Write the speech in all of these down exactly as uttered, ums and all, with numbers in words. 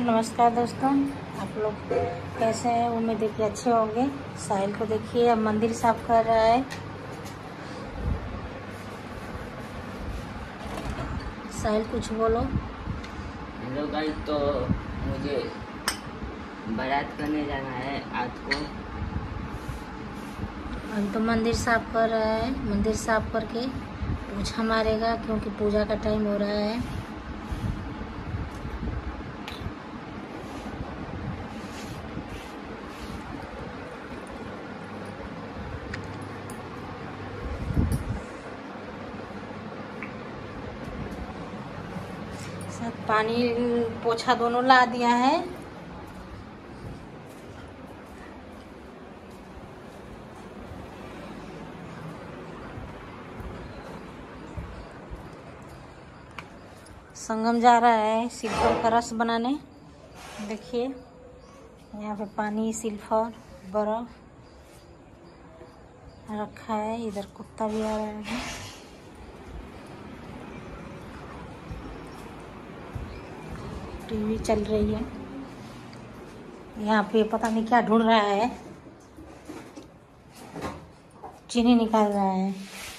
नमस्कार दोस्तों, आप लोग कैसे हैं? उम्मीद है कि अच्छे होंगे। साहिल को देखिए, अब मंदिर साफ कर रहा है। साहिल कुछ बोलो। हेलो गाइस, तो मुझे बारात करने जाना है आज को। अब तो मंदिर साफ कर रहा है। मंदिर साफ करके पोछा मारेगा क्योंकि पूजा का टाइम हो रहा है। सब पानी पोछा दोनों ला दिया है। संगम जा रहा है सिल्फर का रस बनाने। देखिए यहाँ पे पानी, सिल्फर, बर्फ रखा है। इधर कुत्ता भी आ रहा है। टीवी चल रही है। यहाँ पे पता नहीं क्या ढूंढ रहा है। चीनी निकाल रहा है।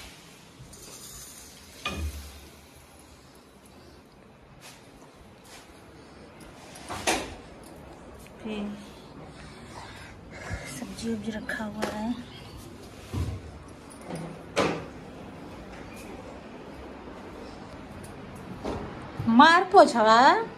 फिर सब्जी उब्जी रखा हुआ है। मार पोछवा।